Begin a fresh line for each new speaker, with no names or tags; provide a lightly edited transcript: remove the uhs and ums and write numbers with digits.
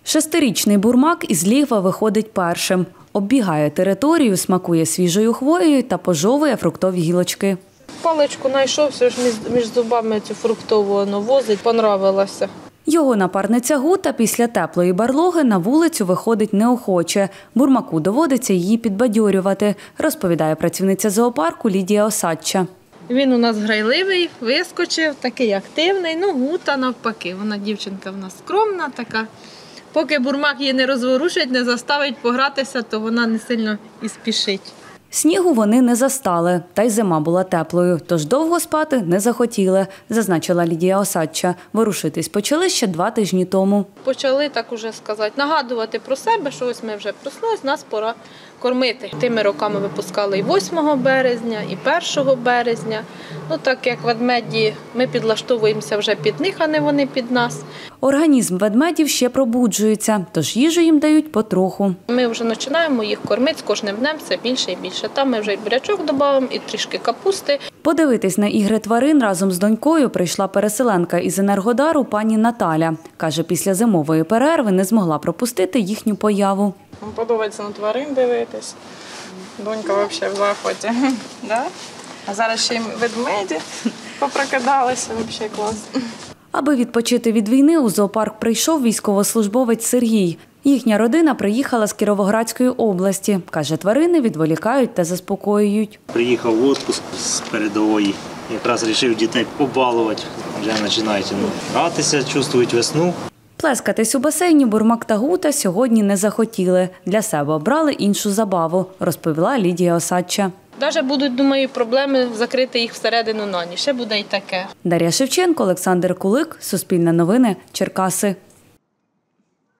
6-річний бурмак із лігва виходить першим. Оббігає територію, смакує свіжою хвоєю та пожовує фруктові гілочки.
Паличку знайшов, все ж між зубами цю фруктову возить, понравилося.
Його напарниця Гута після теплої барлоги на вулицю виходить неохоче. Бурмаку доводиться її підбадьорювати, розповідає працівниця зоопарку Лідія Осадча.
Він у нас грайливий, вискочив, такий активний, Гута навпаки. Вона дівчинка в нас скромна така. Поки бурмак її не розворушить, не заставить погратися, то вона не сильно і спішить.
Снігу вони не застали, та й зима була теплою, тож довго спати не захотіли, зазначила Лідія Осадча. Ворушитись почали ще 2 тижні тому.
Почали, так уже сказати, нагадувати про себе, що ось ми вже проснулись, нас пора кормити. Тими роками випускали і 8 березня, і 1 березня. Так як ведмеді, ми підлаштовуємося вже під них, а не вони під нас.
Організм ведмедів ще пробуджується, тож їжу їм дають потроху.
Ми вже починаємо їх кормити з кожним днем все більше і більше. Там ми вже і бурячок додаємо, і трішки капусти.
Подивитись на ігри тварин разом з донькою прийшла переселенка із Енергодару пані Наталя. Каже, після зимової перерви не змогла пропустити їхню появу.
Подобається на тварин дивитись. Донька взагалі в захваті. А зараз ще й ведмеді попрокидалися, взагалі клас.
Аби відпочити від війни, у зоопарк прийшов військовослужбовець Сергій. Їхня родина приїхала з Кіровоградської області. Каже, тварини відволікають та заспокоюють.
Приїхав в відпуск з передової. Якраз вирішив дітей побалувати. Вже починають гратися, чувствують весну.
Плескатись у басейні бурмак та Гута сьогодні не захотіли. Для себе обрали іншу забаву, розповіла Лідія Осадча.
Навіть будуть, думаю, проблеми закрити їх всередину на ніч. Ще буде і таке.
Дар'я Шевченко, Олександр Кулик, Суспільне новини, Черкаси.